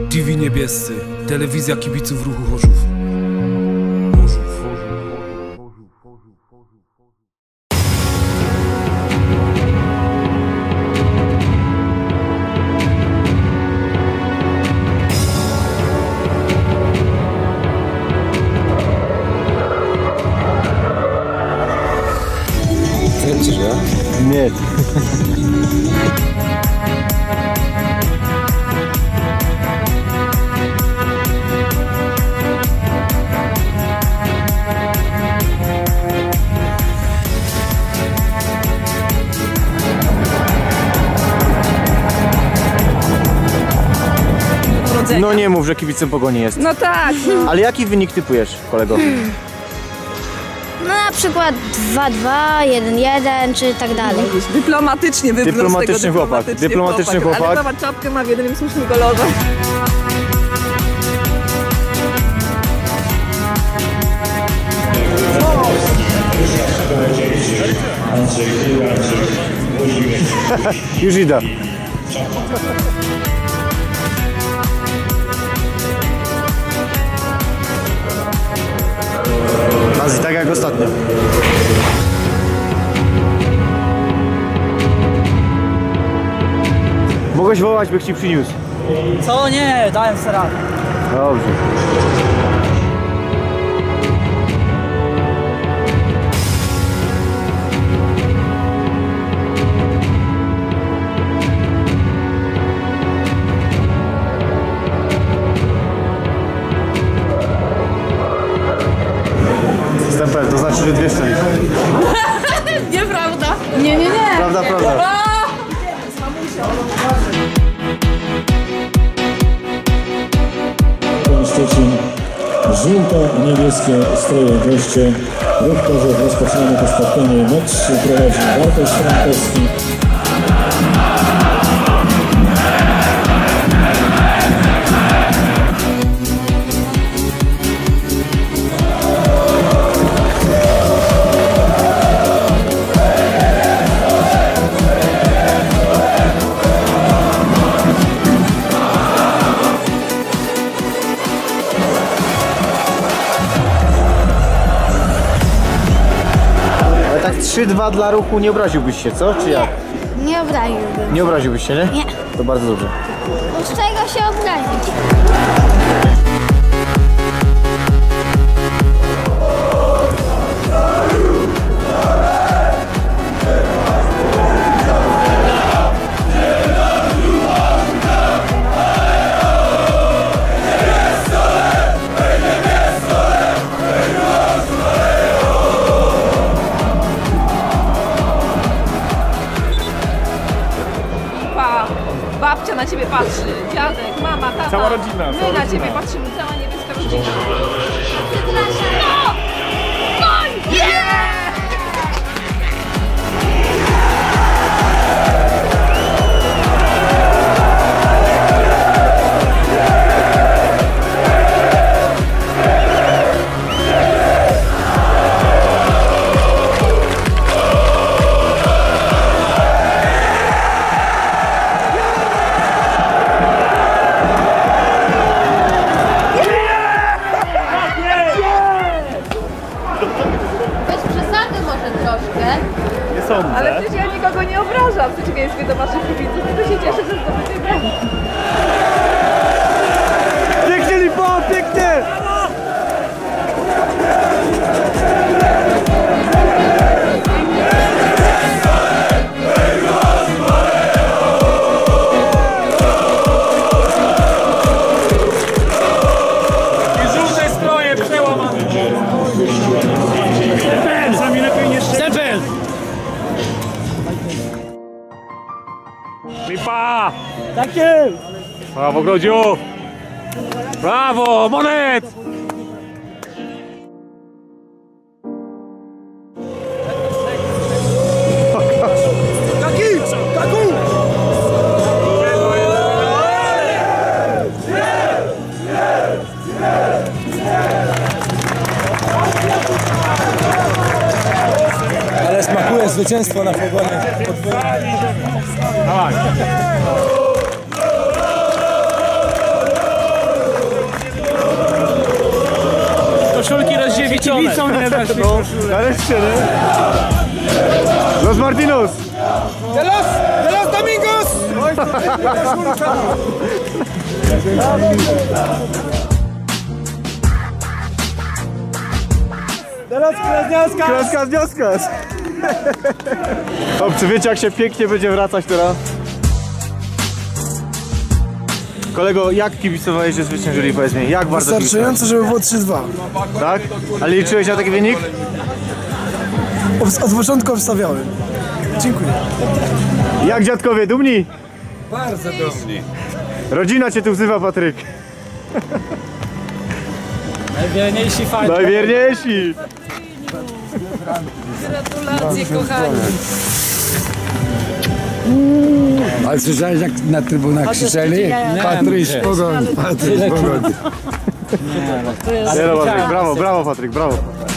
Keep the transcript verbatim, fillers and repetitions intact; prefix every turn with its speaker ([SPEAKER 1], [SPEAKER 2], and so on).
[SPEAKER 1] T V Niebiescy, telewizja kibiców ruchu Chorzów. Chorzów.
[SPEAKER 2] Kręcisz, ja?
[SPEAKER 3] Nie. No nie mów, że kibicem Pogoni jest.
[SPEAKER 4] No tak. No.
[SPEAKER 3] Ale jaki wynik typujesz, kolego?
[SPEAKER 5] No na przykład dwa dwa, jeden jeden czy tak dalej.
[SPEAKER 4] Dyplomatycznie wybrał
[SPEAKER 3] Dyplomatyczny
[SPEAKER 4] z tego,
[SPEAKER 3] chłopak.
[SPEAKER 4] dyplomatyczny
[SPEAKER 3] Dyplomatyczny chłopak.
[SPEAKER 4] Ale zobacz, czapkę ma w jedynym słusznym kolorze.
[SPEAKER 3] Już idę. Azji, tak jak ostatnio. Mogłeś wołać, by ci przyniósł.
[SPEAKER 6] Co? Nie, dałem sobie radę.
[SPEAKER 3] Dobrze. Stempel, to znaczy, że dwie szczęście.
[SPEAKER 4] Nieprawda. Nie, nie, nie.
[SPEAKER 3] Prawda, prawda.
[SPEAKER 7] Szczecin, żółto-niebieskie stroje goście. Ruch Chorzów, rozpoczynamy to spotkanie. Mecz prowadzi Bartosz Frankowski.
[SPEAKER 3] trzy dwa dla Ruchu, nie obraziłbyś się, co? Czy jak?
[SPEAKER 5] Nie obraziłbym.
[SPEAKER 3] Nie obraziłbyś się, nie?
[SPEAKER 5] Nie.
[SPEAKER 3] To bardzo dobrze.
[SPEAKER 5] Z czego się obrazić?
[SPEAKER 4] Babcia na ciebie patrzy, dziadek, mama, tata.
[SPEAKER 3] Cała rodzina.
[SPEAKER 4] My
[SPEAKER 3] Cała
[SPEAKER 4] na
[SPEAKER 3] rodzina.
[SPEAKER 4] ciebie patrzymy, cała niebieska rodzina. No! No! Yeah! Ale przecież ja nikogo nie obrażam, w przeciwieństwie do waszych kibiców, tylko się cieszę, że zdobytej broni.
[SPEAKER 3] Pięknie, Lipo, pięknie!
[SPEAKER 1] I żółte stroje przełamane. Stempel! Sami lepiej nie Stempel! Lipa!
[SPEAKER 6] Tak jest!
[SPEAKER 1] Brawo, Grodziu! Brawo, Monet!
[SPEAKER 6] zwycięstwo na Pogonie.
[SPEAKER 1] Dawaj.
[SPEAKER 6] kibicom nie dasz mi koszulę.
[SPEAKER 3] Nareszcie, nie? Los Martinos!
[SPEAKER 6] De los, de los Domingos! De los Krasniarskas!
[SPEAKER 3] Kraskas, wioskas! Chłopcy, wiecie jak się pięknie będzie wracać teraz? Kolego, jak kibicowałeś, że zwyciężyli? Powiedz mi, jak bardzo
[SPEAKER 2] Wystarczająco, żeby było trzy dwa.
[SPEAKER 3] kibicowałeś? Tak? Ale liczyłeś na taki wynik?
[SPEAKER 2] Od, od początku obstawiałem. Dziękuję.
[SPEAKER 3] Jak dziadkowie, dumni?
[SPEAKER 6] Bardzo dumni.
[SPEAKER 3] Rodzina cię tu wzywa, Patryk.
[SPEAKER 6] Najwierniejsi fani.
[SPEAKER 3] Najwierniejsi!
[SPEAKER 4] Gratulacje, kochani.
[SPEAKER 8] Ale słyszałeś jak na trybunach krzyczeli? Patryś Pogoń, Patryś Pogoń.
[SPEAKER 3] Nie no, Patryk, brawo, brawo Patryk, brawo.